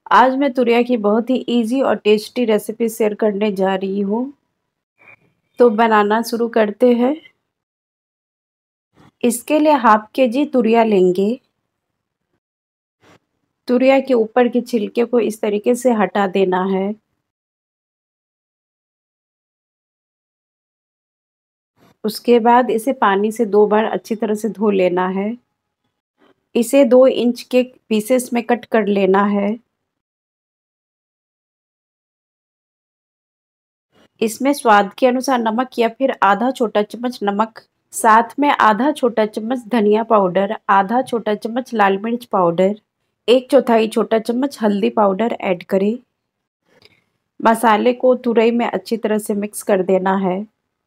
आज मैं तुरिया की बहुत ही इजी और टेस्टी रेसिपी शेयर करने जा रही हूँ। तो बनाना शुरू करते हैं। इसके लिए हाफ केजी तुरिया लेंगे। तुरिया के ऊपर के छिलके को इस तरीके से हटा देना है। उसके बाद इसे पानी से 2 बार अच्छी तरह से धो लेना है। इसे 2 इंच के पीसेस में कट कर लेना है। इसमें स्वाद के अनुसार नमक या फिर आधा छोटा चम्मच नमक, साथ में आधा छोटा चम्मच धनिया पाउडर, आधा छोटा चम्मच लाल मिर्च पाउडर, 1/4 छोटा चम्मच हल्दी पाउडर ऐड करें। मसाले को तुरई में अच्छी तरह से मिक्स कर देना है।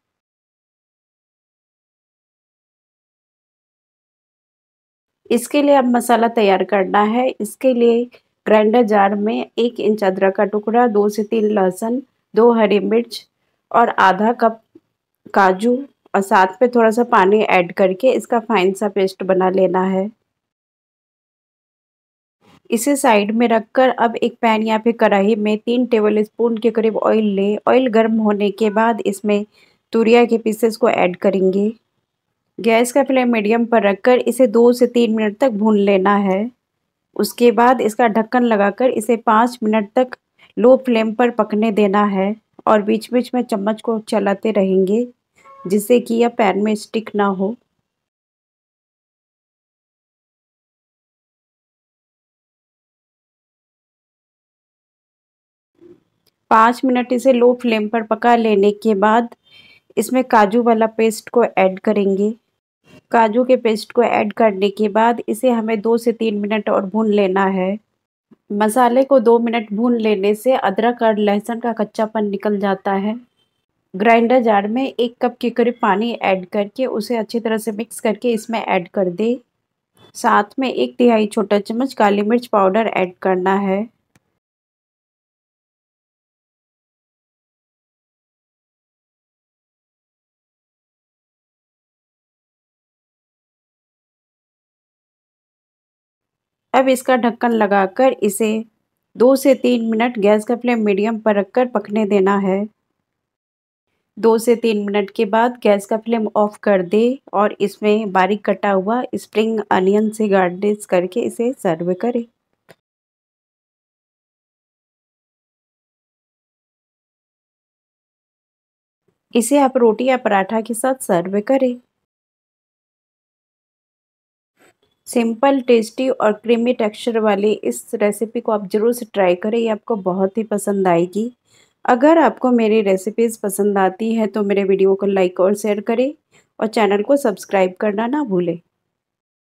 इसके लिए अब मसाला तैयार करना है। इसके लिए ग्राइंडर जार में 1 इंच अदरक का टुकड़ा, 2 से 3 लहसुन, 2 हरी मिर्च और आधा कप काजू और साथ में थोड़ा सा पानी ऐड करके इसका फाइन सा पेस्ट बना लेना है। इसे साइड में रखकर अब एक पैन या फिर कढ़ाई में 3 टेबल स्पून के करीब ऑयल लें। ऑयल गर्म होने के बाद इसमें तुरिया के पीसेस को ऐड करेंगे। गैस का फ्लेम मीडियम पर रखकर इसे 2 से 3 मिनट तक भून लेना है। उसके बाद इसका ढक्कन लगाकर इसे 5 मिनट तक लो फ्लेम पर पकने देना है और बीच-बीच में चम्मच को चलाते रहेंगे जिससे कि यह पैन में स्टिक ना हो। 5 मिनट इसे लो फ्लेम पर पका लेने के बाद इसमें काजू वाला पेस्ट को ऐड करेंगे। काजू के पेस्ट को ऐड करने के बाद इसे हमें 2 से 3 मिनट और भून लेना है। मसाले को 2 मिनट भून लेने से अदरक और लहसुन का कच्चापन निकल जाता है। ग्राइंडर जार में 1 कप के करीब पानी ऐड करके उसे अच्छी तरह से मिक्स करके इसमें ऐड कर दें। साथ में 1/3 छोटा चम्मच काली मिर्च पाउडर ऐड करना है। अब इसका ढक्कन लगाकर इसे 2 से 3 मिनट गैस का फ्लेम मीडियम पर रखकर पकने देना है। 2 से 3 मिनट के बाद गैस का फ्लेम ऑफ कर दें और इसमें बारीक कटा हुआ स्प्रिंग अनियन से गार्निश करके इसे सर्व करें। इसे आप रोटी या पराठा के साथ सर्व करें। सिंपल, टेस्टी और क्रीमी टेक्सचर वाली इस रेसिपी को आप ज़रूर से ट्राई करें, ये आपको बहुत ही पसंद आएगी। अगर आपको मेरी रेसिपीज़ पसंद आती हैं तो मेरे वीडियो को लाइक और शेयर करें और चैनल को सब्सक्राइब करना ना भूलें।